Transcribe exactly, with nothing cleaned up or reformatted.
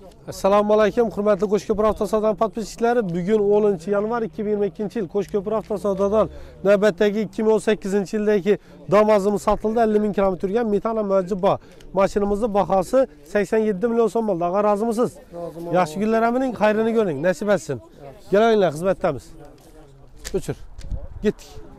Assalomu alaykum, hurmatli Qo'shko'pir avtosavdo podpischiklari. Bugun o'ninchi yanvar ikki ming yigirma ikkinchi yil Qo'shko'pir avtosavdodan navbatdagi ikki ming o'n sakkizinchi yildagi Damas'imiz sotildi. ellik ming kilometr yurgan metana mo'jiba. Mashinamizning bahosi sakson yetti million so'm bo'ldi. Agar rozimisiz? Roziman. Yaxshi kunlarimning xayrini ko'ring, nasib etsin. Kelinglar, xizmatdamiz. O'chir. Ketdik.